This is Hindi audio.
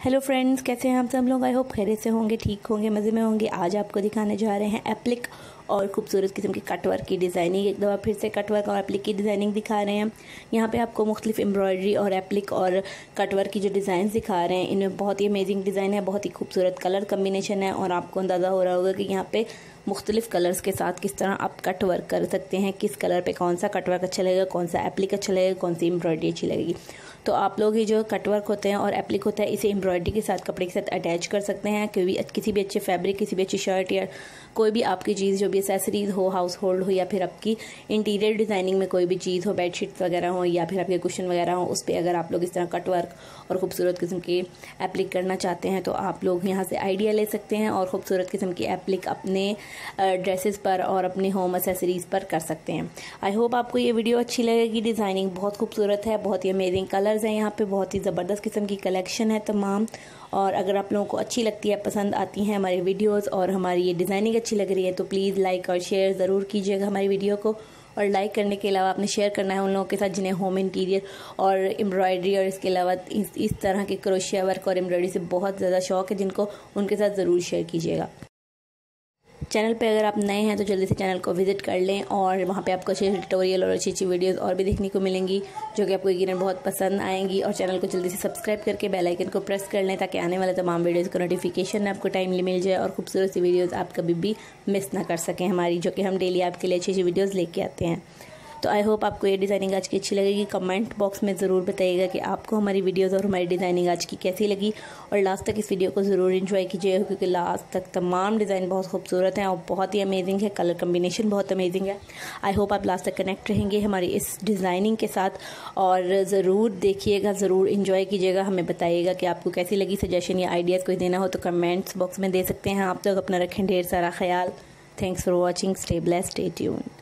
हेलो फ्रेंड्स, कैसे हैं आप सब लोग। आई होप खैरियत से होंगे, ठीक होंगे, मज़े में होंगे। आज आपको दिखाने जा रहे हैं एप्लिक और खूबसूरत किस्म की कटवर्क की डिज़ाइनिंग। एक दफ़ा फिर से कटवर्क और एप्लिक की डिज़ाइनिंग दिखा रहे हैं। यहाँ पे आपको मुख्तलिफ एम्ब्रॉयडरी और एप्लिक और कटवर्क की जो डिज़ाइन दिखा रहे हैं, इनमें बहुत ही अमेजिंग डिज़ाइन है, बहुत ही खूबसूरत कलर कम्बिनेशन है और आपको अंदाज़ा हो रहा होगा कि यहाँ पे मुख्तलिफ कलर्स के साथ किस तरह आप कट वर्क कर सकते हैं, किस कलर पे कौन सा कट वर्क अच्छा लगेगा, कौन सा एप्लिक अच्छा लगेगा, कौन सी एम्ब्रॉयडरी अच्छी लगेगी। तो आप लोग ये जो कट वर्क होते हैं और एप्लिक होता है, इसे एम्ब्रॉयडरी के साथ, कपड़े के साथ अटैच कर सकते हैं। किसी भी अच्छे फैब्रिक, किसी भी अच्छी शर्ट या कोई भी आपकी चीज़, जो भी एसेसरीज हो, हाउस होल्ड हो या फिर आपकी इंटीरियर डिज़ाइनिंग में कोई भी चीज़ हो, बेडशीट्स वगैरह हो या फिर आपके कुशन वगैरह हो, उस पर अगर आप लोग इस तरह कट वर्क और खूबसूरत किस्म की एप्लिक करना चाहते हैं तो आप लोग यहाँ से आइडिया ले सकते हैं और खूबसूरत किस्म की एप्लिक अपने ड्रेसेस पर और अपने होम एसेसरीज पर कर सकते हैं। आई होप आपको ये वीडियो अच्छी लगेगी। डिज़ाइनिंग बहुत खूबसूरत है, बहुत ही अमेजिंग कलर्स हैं यहाँ पे, बहुत ही ज़बरदस्त किस्म की कलेक्शन है तमाम। और अगर आप लोगों को अच्छी लगती है, पसंद आती हैं हमारी वीडियोस और हमारी ये डिज़ाइनिंग अच्छी लग रही है तो प्लीज़ लाइक और शेयर ज़रूर कीजिएगा हमारी वीडियो को। और लाइक करने के अलावा आपने शेयर करना है उन लोगों के साथ जिन्हें होम इंटीरियर और एम्ब्रॉयडरी और इसके अलावा इस तरह के क्रोशिया वर्क और एम्ब्रॉयडरी से बहुत ज़्यादा शौक है जिनको, उनके साथ ज़रूर शेयर कीजिएगा। चैनल पे अगर आप नए हैं तो जल्दी से चैनल को विजिट कर लें और वहाँ पे आपको अच्छे ट्यूटोरियल और अच्छी अच्छी वीडियोस और भी देखने को मिलेंगी जो कि आपको यकीनन बहुत पसंद आएंगी। और चैनल को जल्दी से सब्सक्राइब करके बेल आइकन को प्रेस कर लें ताकि आने वाले तमाम वीडियोस का नोटिफिकेशन आपको टाइमली मिल जाए और खूबसूरत सी वीडियोज़ आप कभी भी मिस ना कर सकें हमारी, जो कि हम डेली आपके लिए अच्छी अच्छी वीडियोज़ लेके आते हैं। तो आई होप आपको ये डिज़ाइनिंग आज की अच्छी लगेगी। कमेंट बॉक्स में ज़रूर बताइएगा कि आपको हमारी वीडियोस और हमारी डिज़ाइनिंग आज की कैसी लगी और लास्ट तक इस वीडियो को ज़रूर एंजॉय कीजिएगा क्योंकि लास्ट तक तमाम डिज़ाइन बहुत खूबसूरत हैं और बहुत ही अमेजिंग है, कलर कम्बिनेशन बहुत अमेजिंग है। आई होप आप लास्ट तक कनेक्ट रहेंगे हमारी इस डिज़ाइनिंग के साथ और ज़रूर देखिएगा, ज़रूर इन्जॉय कीजिएगा। हमें बताइएगा कि आपको कैसी लगी। सजेशन या आइडियाज़ कोई देना हो तो कमेंट्स बॉक्स में दे सकते हैं। आप लोग अपना रखें ढेर सारा ख्याल। Thanks for watching, stay blessed, stay tuned.